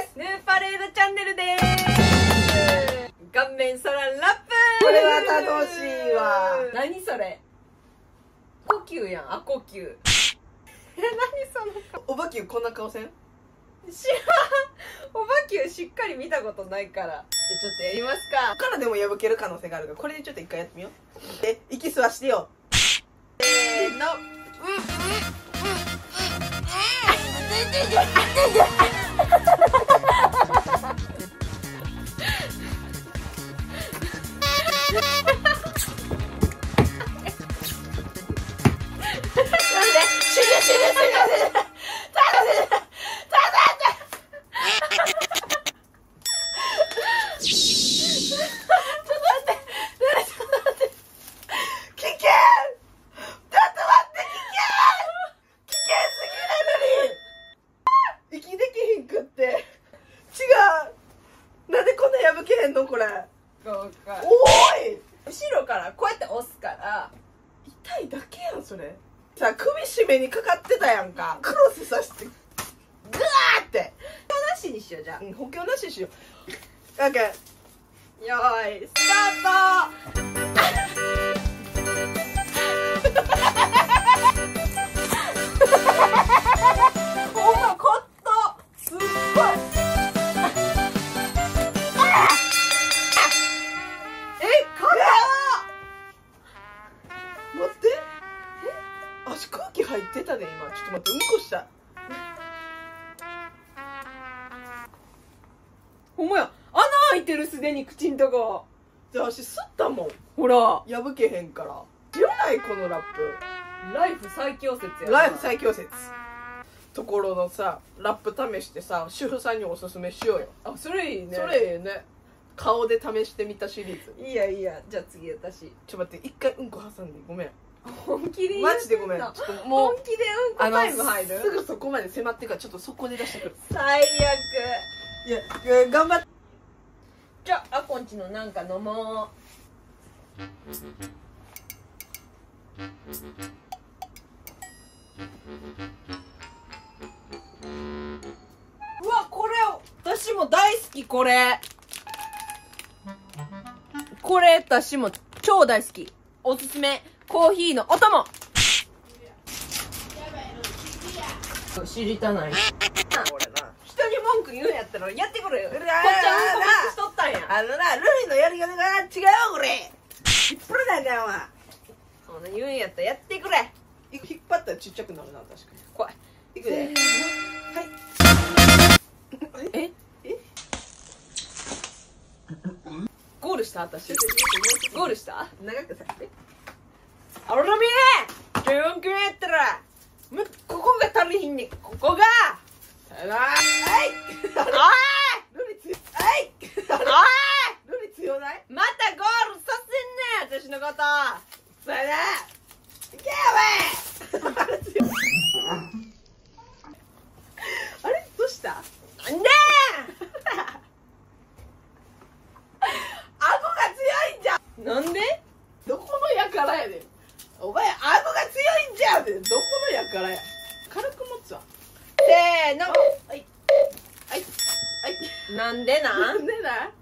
す。ヌーパレードチャンネルでーす。顔面空ラップ。 これは楽しいわ。 何それ。呼吸やん。あ、呼吸。何その顔。 おばきゅうこんな顔せん？ 知らん。おばきゅうしっかり見たことないから。じゃあちょっとやりますか。 こっからでも破ける可能性があるから、これでちょっと一回やってみよう。で、息吸わしてよ。せーの。これおおーい、 後ろからこうやって押すから痛いだけやんそれ。さ、首絞めにかかってたやんか。クロスさしてグワーって補強なしにしよう。じゃあ補強なしにしよう。なんかよーいスタート。お前カットすっごい。 待って、足空気入ってたね今。ちょっと待って、うんこした。 ほんまや、穴開いてる。すでに口んとこ。 じゃあ足吸ったもん。 ほら破けへんから。知らないこのラッライフ最強説やプ。 な。 ライフ最強説ところのさ、ラップ試してさ、主婦さんにおすすめしようよ。 あ、それいいね。 それええね。顔で試してみたシリーズ。 いいやいいや。じゃあ次私。 ちょっと待って、一回うんこ挟んでごめん。 本気で言うマジでごめん。ちょっともう本気でうんこタイム入る。 すぐそこまで迫ってるからちょっとそこで出してくる。 最悪。 いや頑張って。 じゃあアコンチのなんか飲もう。うわ、これ私も大好き。これ私も超大好き。おすすめコーヒーのお供。知りたない。 俺な。 人に文句言うんやったらやってくれよ。こっちうわーはうんこしとったんや。 ルイのやり方が違うよこれ。引っ張らないんだよお前。 そんな言うんやったらやってくれ。 引っ張ったらちっちゃくなるな、確かに。 怖い。 いくで。はい。 えゴールした私。ゴールした長くさせて。 あらみー14分やったらここが足りひんねん。ここがさよなら。はい。ルリ強い。はい。ルリ強ない。 またゴールさせんねん私のこと。 さよなら。いけよお前。あれどうした？ なんで顎が強いんじゃん。 なんでどこのやからやでん。お前顎が強いんじゃんって。どこのやからや。軽く持つわ。 せーの。 はいはいはい。 なんでななんでだ。